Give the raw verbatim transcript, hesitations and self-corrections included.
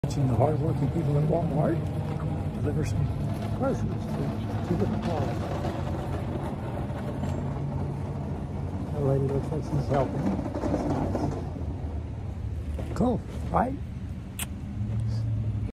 Watching the hardworking people at Walmart deliver some groceries to two different cars. That lady looks like she's helping. She's nice. Cool, right?